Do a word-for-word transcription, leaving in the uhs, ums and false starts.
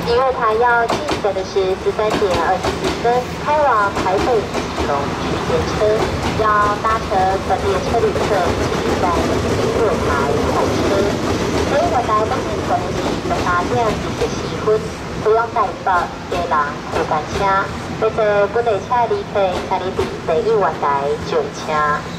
因为他要进行的是十三点二十四分开往台北基隆区间车，要搭乘本列车旅客请在经过台候车。所以我台北市可能是十三点二十四分，不用代表家人陪伴车，要坐本列车旅客，请你伫第一月台上车。